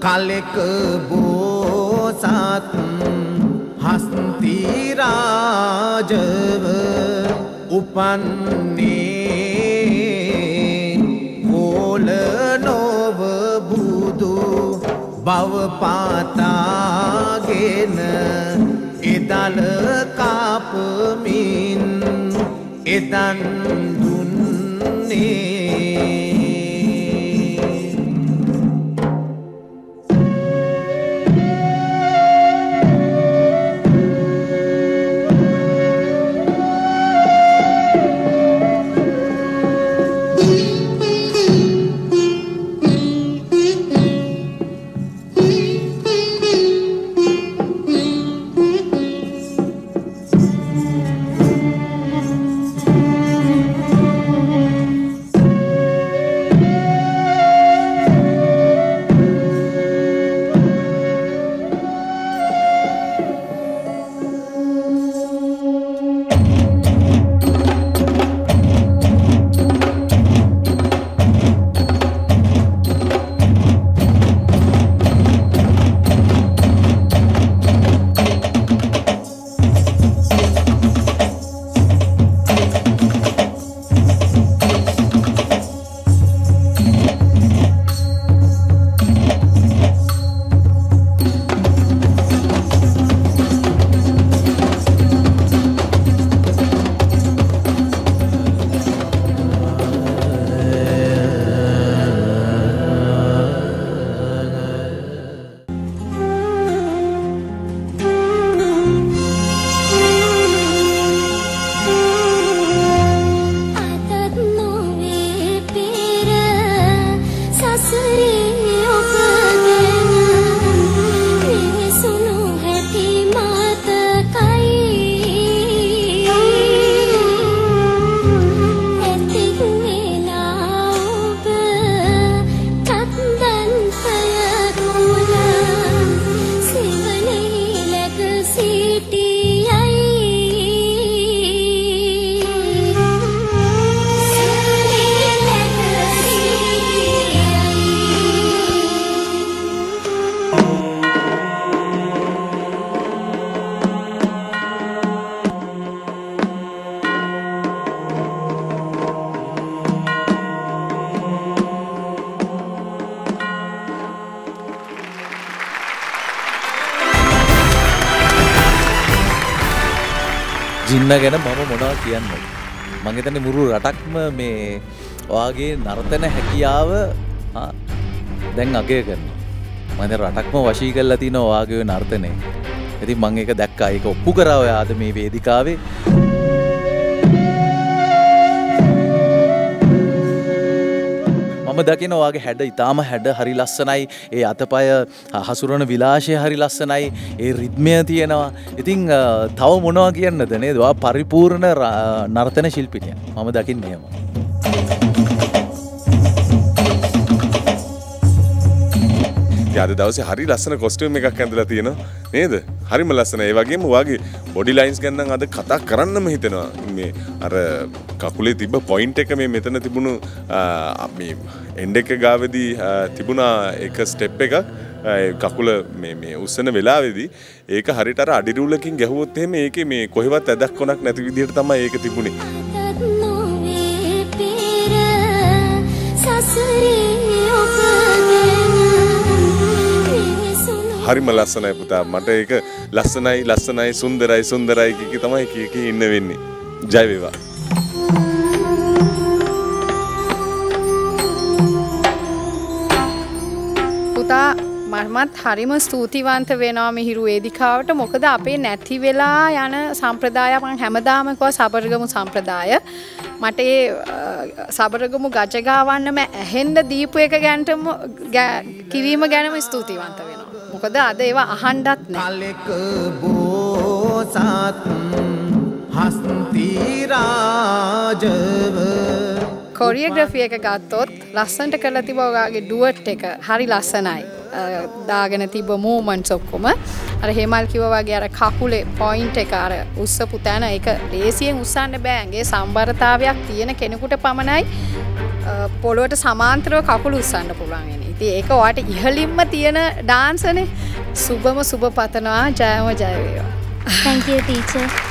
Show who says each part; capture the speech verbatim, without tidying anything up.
Speaker 1: කලෙක බෝසත් හස්ති රාජව උපන්නේ කෝල නොව බුදු බව පාතාගෙන එදල කාපමින් එදන් දුන්නේ
Speaker 2: ජින්න ගැන මම මොනවා කියන්නේ මම හිතන්නේ මුළු රටක්ම මේ ඔයාගේ නර්තන හැකියාව දැන් අගය කරනවා මම දැන් රටක්ම වශී කරලා තිනවා ඔයාගේ නර්තනේ ඉතින් මම ඒක දැක්කා ඒක ඔප්පු කරා ඔයා අද මේ වේදිකාවේ මම දකිනවා ඔයාගේ හැඩ ඊටාම හැඩ හරි ලස්සනයි ඒ අතපය හසුරන විලාශය හරි ලස්සනයි ඒ රිද්මය තියෙනවා ඉතින් තව මොනවා කියන්නද නේද ඔයා පරිපූර්ණ නර්තන ශිල්පිනියක් මම දකින්නේ එහෙම
Speaker 3: අද දවසේ හරි ලස්සන කොස්ටියුම් එකක් ඇඳලා තියෙනවා නේද? හරිම ලස්සනයි. ඒ වගේම ඔයාගේ බොඩි ලයින්ස් ගැන නම් අද කතා කරන්නම හිතෙනවා. මේ අර කකුලේ තිබ්බ පොයින්ට් එක මේ මෙතන තිබුණු මේ එන්ඩ් එක ගාවේදී තිබුණා එක ස්ටෙප් එකක් කකුල මේ මේ උස්සන වෙලාවේදී ඒක හරියට අර අඩි රූලකින් ගැහුවොත් එහෙම ඒකේ මේ කොහෙවත් ඇදක් කොනක් නැති විදිහට තමයි ඒක තිබුණේ. හරිම ලස්සනයි පුතා මට ඒක ලස්සනයි ලස්සනයි සුන්දරයි සුන්දරයි කිය කී තමයි කිය කී ඉන්න වෙන්නේ ජය වේවා
Speaker 4: පුතා මමත් හරිම ස්තුතිවන්ත වෙනවා මිහිරු වේදිකාවට මොකද අපේ නැති වෙලා යන සම්ප්‍රදාය මම හැමදාම කිව්වා සබරගමු සම්ප්‍රදාය මට ඒ සබරගමු ගජ ගාවන්නම ඇහෙන්න දීපු එක ගැනටම කිවීම ගැනම ස්තුතිවන්ත වෙනවා මොකද අද ඒවා අහන්නත් නැහැ
Speaker 1: කලෙක බෝසත් හස්ති රාජව
Speaker 4: කොරියෝග්‍රැෆි එක ගත්තොත් ලස්සනට කරලා තිබ්බ ඔයාගේ ඩුවට් එක හරි ලස්සනයි දාගෙන තිබ්බ මූවමන්ට්ස් ඔක්කොම අර හේමල් කිව්වා වගේ අර කකුලේ පොයින්ට් එක අර උස්සපු තැන ඒක ලේසියෙන් උස්සන්න බෑ ඇඟේ සම්බරතාවයක් තියෙන කෙනෙකුට පමණයි පොළොවට සමාන්තරව කකුල උස්සන්න පුළුවන් වෙන්නේ. ඉතින් ඒක ඔයාට ඉහළින්ම තියෙන ඩාන්සනේ. සුබම සුබ පතනවා. ජයම ජය වේවා.
Speaker 5: Thank you teacher.